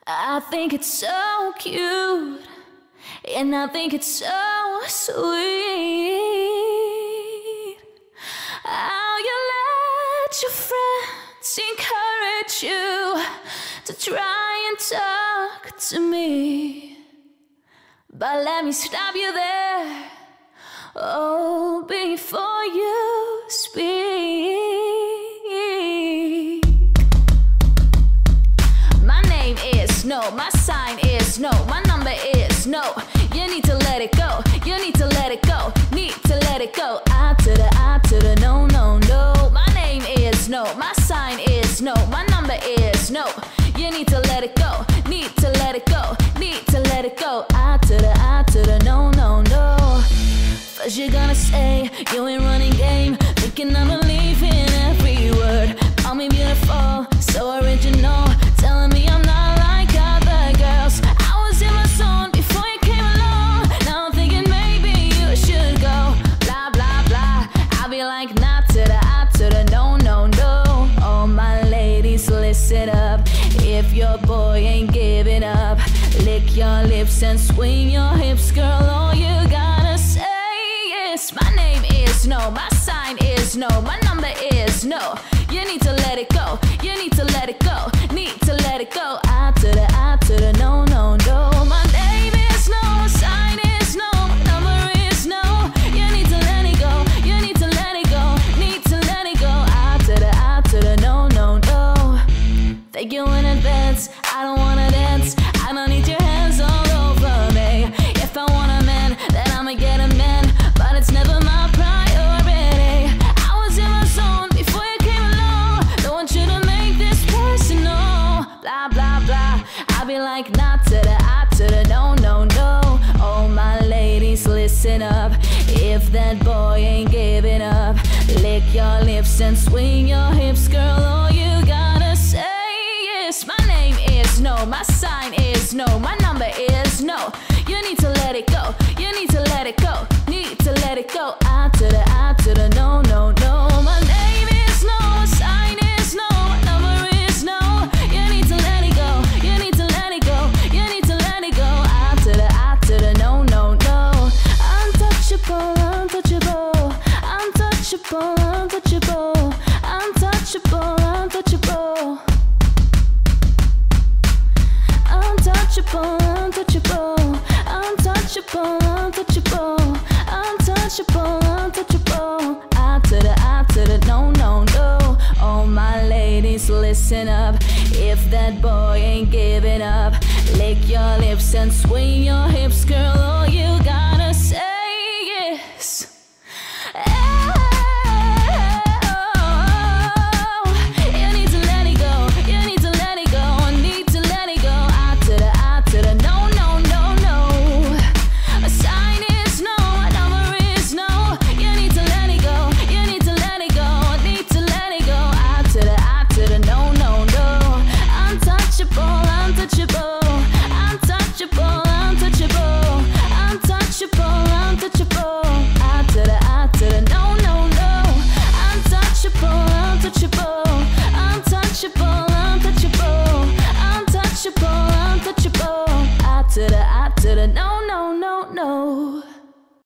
I think it's so cute, and I think it's so sweet how you let your friends encourage you to try and talk to me. But let me stop you there, oh, before you speak. My name is no, my sign is no, my number is no. You need to let it go, you need to let it go, need to let it go. I to the no, no, no. My name is no, my sign is no, my number is no. You need to let it go, need to let it go, need to let it go. I to the no, no, no. First you're gonna say you ain't running game, thinking I'm believing every word. Call me beautiful, so original, telling me I'm not like other girls. I was in my zone before you came along. Now I'm thinking maybe you should go. Blah, blah, blah. I'll be like, not to the I to the no, no, no. All my ladies, listen up. If your boy ain't giving up, lick your lips and swing your hips, girl. All you gotta say is my name is no, my sign is no, my number is no. You need to let it go, you need to let it go, need to let it go. I to the no, no, no. My name is no, my sign is no, my number is no. You need to let it go, you need to let it go, need to let it go. I to the no, no, no. Thank you in advance, I don't wanna dance, I don't need your hands all over me. If I want a man, then I'ma get a man, but it's never my priority. I was in my zone before you came along, don't want you to make this personal. Blah, blah, blah, I'll be like, not to the I to the no, no, no. All my ladies, listen up. If that boy ain't giving up, lick your lips and swing your hips, girl. All you gotta say is my name is no, my sign is no, my number is no. You need to let it go, you need to let it go, need to let it go. I to the no, no, no. My name is no, my sign is no, my number is no. You need to let it go, you need to let it go, you need to let it go. I to the no, no, no. Untouchable, untouchable, untouchable, untouchable, untouchable, untouchable. Untouchable, untouchable, untouchable, untouchable, untouchable, untouchable. I to the no, no, no. All my ladies, listen up. If that boy ain't giving up, lick your lips and swing your hips, girl. All you gotta say